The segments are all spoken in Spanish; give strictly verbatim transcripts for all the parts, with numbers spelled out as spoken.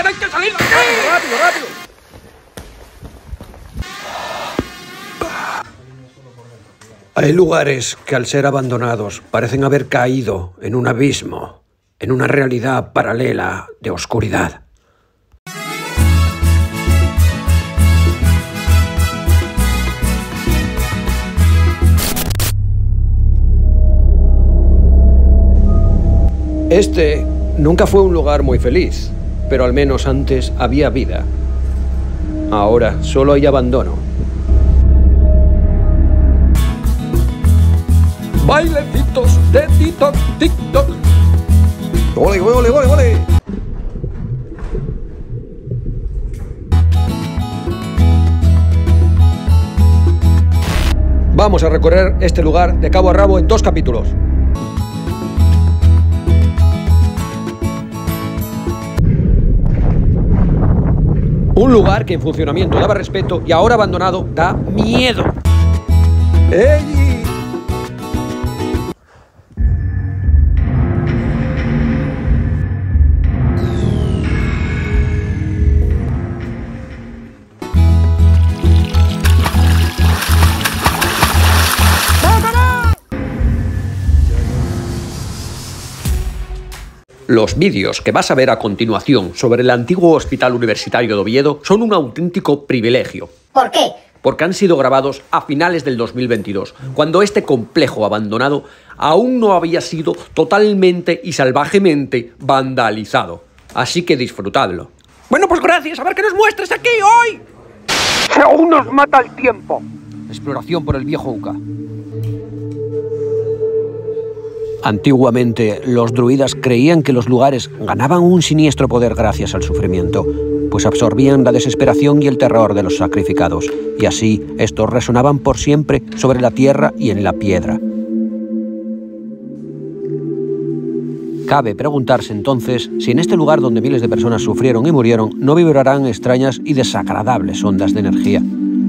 ¡Hay que salir de aquí! ¡Rápido, rápido! Hay lugares que al ser abandonados parecen haber caído en un abismo, en una realidad paralela de oscuridad. Este nunca fue un lugar muy feliz, pero al menos antes había vida. Ahora solo hay abandono. Bailecitos de TikTok, TikTok. ¡Ole, ole, ole, ole! Vamos a recorrer este lugar de cabo a rabo en dos capítulos. Un lugar que en funcionamiento daba respeto y ahora abandonado da miedo. ¡Ey! Los vídeos que vas a ver a continuación sobre el antiguo Hospital Universitario de Oviedo son un auténtico privilegio. ¿Por qué? Porque han sido grabados a finales del dos mil veintidós, cuando este complejo abandonado aún no había sido totalmente y salvajemente vandalizado. Así que disfrutadlo. Bueno, pues gracias, a ver qué nos muestres aquí hoy. ¡Aún nos mata el tiempo! Exploración por el viejo Uca. Antiguamente, los druidas creían que los lugares ganaban un siniestro poder gracias al sufrimiento, pues absorbían la desesperación y el terror de los sacrificados, y así estos resonaban por siempre sobre la tierra y en la piedra. Cabe preguntarse entonces si en este lugar donde miles de personas sufrieron y murieron no vibrarán extrañas y desagradables ondas de energía.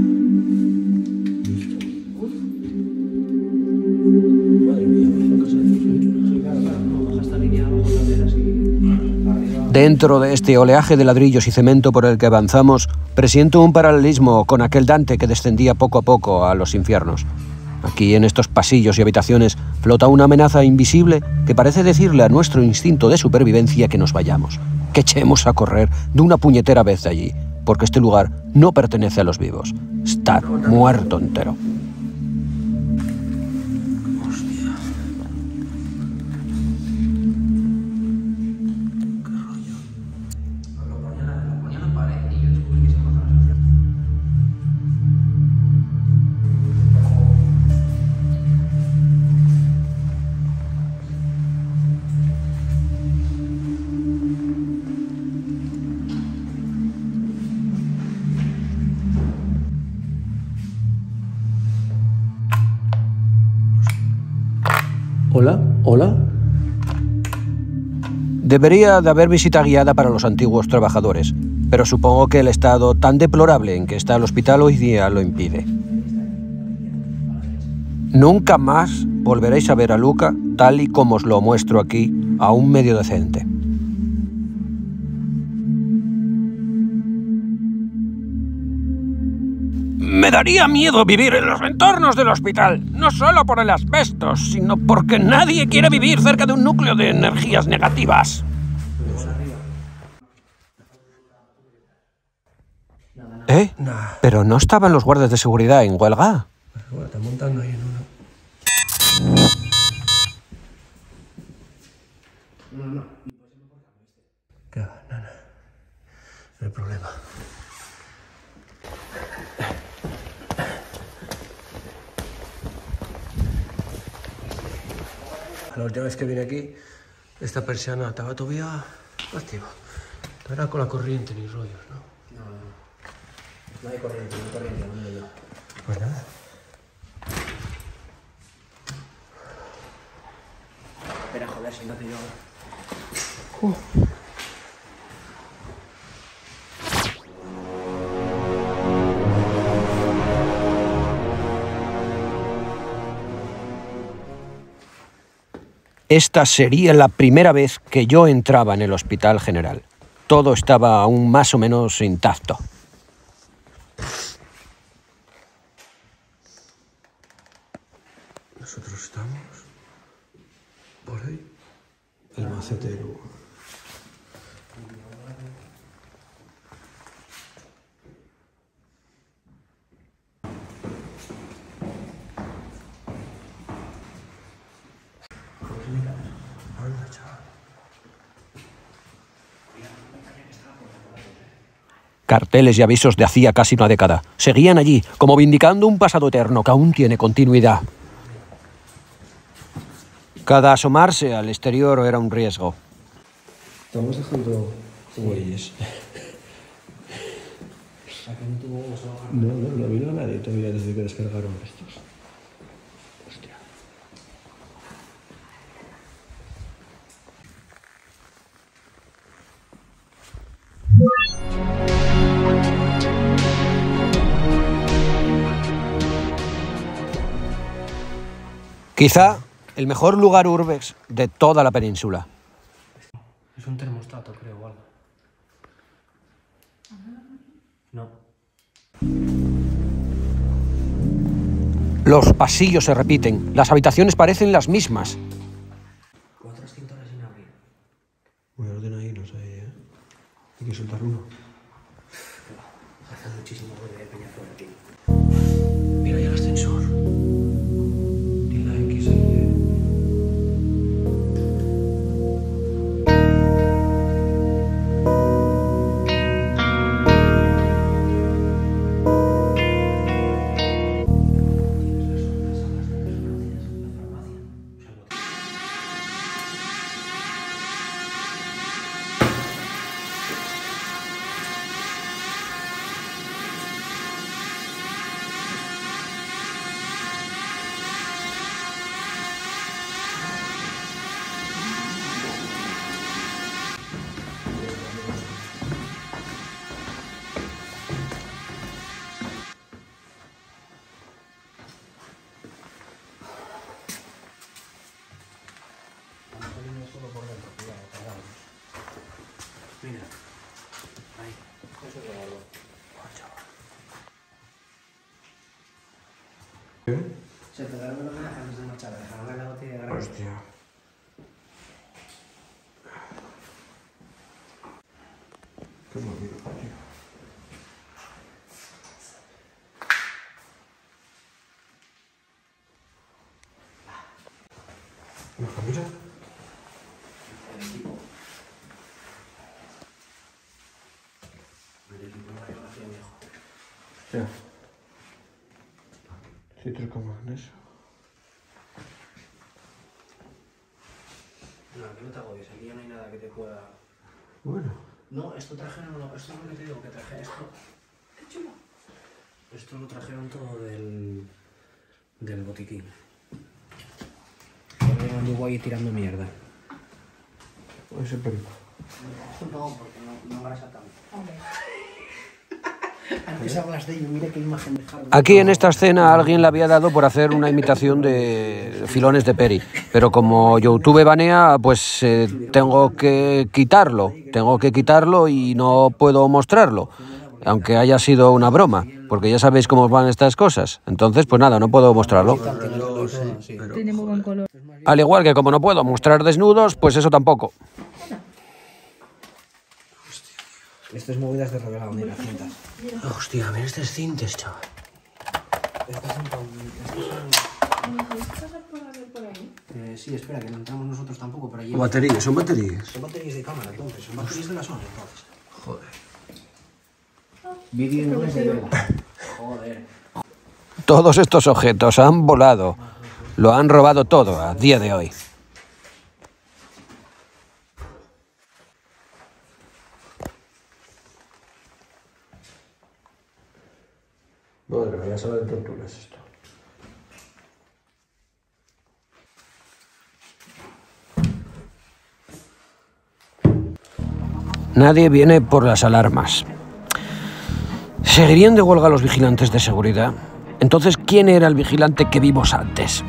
Dentro de este oleaje de ladrillos y cemento por el que avanzamos, presiento un paralelismo con aquel Dante que descendía poco a poco a los infiernos. Aquí, en estos pasillos y habitaciones, flota una amenaza invisible que parece decirle a nuestro instinto de supervivencia que nos vayamos, que echemos a correr de una puñetera vez de allí, porque este lugar no pertenece a los vivos. Está muerto entero. Hola, hola. Debería de haber visita guiada para los antiguos trabajadores, pero supongo que el estado tan deplorable en que está el hospital hoy día lo impide. Nunca más volveréis a ver a Luca tal y como os lo muestro aquí, a un medio decente. Me daría miedo vivir en los entornos del hospital, no solo por el asbesto, sino porque nadie quiere vivir cerca de un núcleo de energías negativas. ¿Eh? ¿Pero no estaban los guardias de seguridad en huelga? Están montando ahí en uno. No, no. ¿Qué va? No, no. No hay problema. La última vez que vine aquí, esta persiana estaba todavía activa. No era con la corriente ni rollos, ¿no? No, no. No hay corriente, no hay corriente, no hay yo. Pues nada. Espera, joder, si no te yo. Uh. Esta sería la primera vez que yo entraba en el Hospital General. todo estaba aún más o menos intacto. Nosotros estamos por ahí. El macetero. Anda, chaval. Carteles y avisos de hacía casi una década. Seguían allí, como vindicando un pasado eterno que aún tiene continuidad. Cada asomarse al exterior era un riesgo. Estamos dejando huellas. No, no, no vino a nadie todavía desde que descargaron estos. Hostia. Quizá el mejor lugar urbex de toda la península. Es un termostato, creo, o algo. No. Los pasillos se repiten, las habitaciones parecen las mismas. Cuatro extintores sin abrir. Muy ordenaditos ahí, ¿eh? Hay que soltar uno. Hace muchísimo ruido de peña por aquí. Mira ya el ascensor. Tiene la X ahí, ¿eh? Mira. Ahí. Eso es lo gordo. ¿Qué? Se te dará una amenaza antes de marchar. Dejarme la botella de grano. Hostia. Qué movido, tío. ¿La camisa? El equipo. El equipo de la relación, viejo. Ya. Cítrico magnesio. No, que no te agobies. Aquí ya no hay nada que te pueda... Bueno. No, esto trajeron... No, esto es lo que te digo, que traje esto. ¡Qué chulo! Esto lo trajeron todo del... del botiquín. Ahora yo ando guay tirando mierda. Ese perico. Esto no, porque no, no grasa tanto. Antes hablas de ello, mira qué imagen dejaron. Aquí en esta escena alguien le había dado por hacer una imitación de filones de Peri, pero como YouTube banea, pues eh, tengo que quitarlo, tengo que quitarlo y no puedo mostrarlo, aunque haya sido una broma, porque ya sabéis cómo van estas cosas. Entonces, pues nada, no puedo mostrarlo. Tiene muy buen color. Al igual que como no puedo mostrar desnudos, pues eso tampoco. Esto es movidas de revelado, mira, cintas. Hostia, mira estos cintes, chaval. Estas son... Estas son... Eh, sí, espera, que no entramos nosotros tampoco, pero allí... Baterías, son baterías. Son baterías de cámara, entonces. Son baterías de la Sony, entonces. Joder. Vídeo en lunes de vela. Joder. Todos estos objetos han volado, lo han robado todo a día de hoy. Madre mía, sala de torturas esto. Nadie viene por las alarmas. ¿Seguirían de huelga los vigilantes de seguridad? Entonces, ¿quién era el vigilante que vimos antes?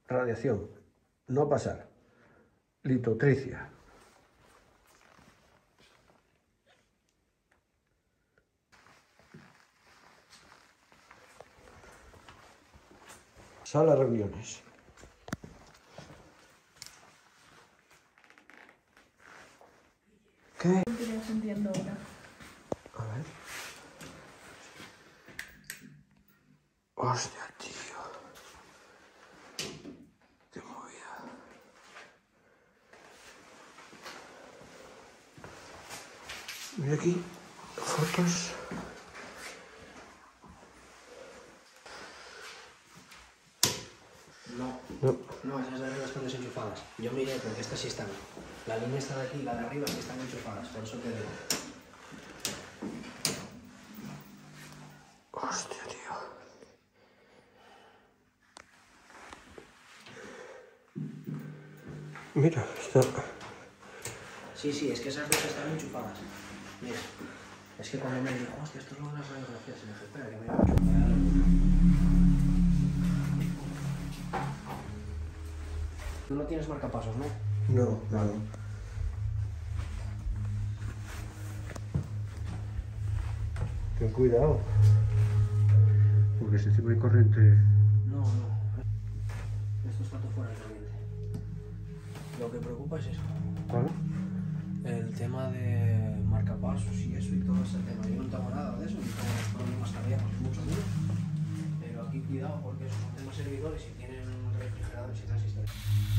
Radiación. No pasar. Litotricia. Sala de reuniones. ¿Qué? Estoy sintiendo ahora. A ver. Hostia, tío. Qué movida. Mira aquí. Fotos. No, No. no, esas de arriba están desenchufadas. Yo miré porque estas sí están. La línea está de aquí, la de arriba sí están enchufadas, por eso te digo. Hostia, tío. Mira, está... Sí, sí, es que esas dos están enchufadas. Mira, es que cuando me dijo, hostia, esto es lo de las radiografías, y me dije, espera, que me voy a enchufar. Tú no tienes marcapasos, ¿no? No, no, no. Ten cuidado. Porque si encima hay corriente... No, no. Esto está todo fuera de corriente. Lo que preocupa es eso. ¿Vale? El tema de marcapasos y eso y todo ese tema. Yo no tengo nada de eso, ni tengo los problemas cardíacos, mucho menos. Pero aquí cuidado porque esos son temas servidores y tienen refrigeradores y esas historias.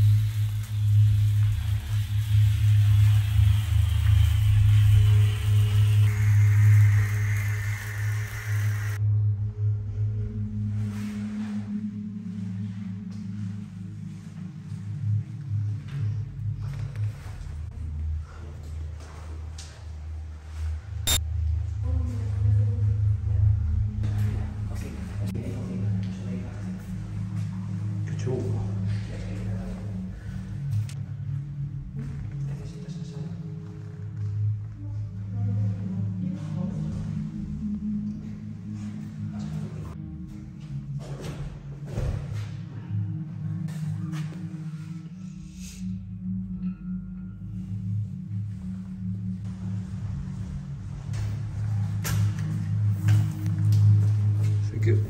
Qué chungo. Así que...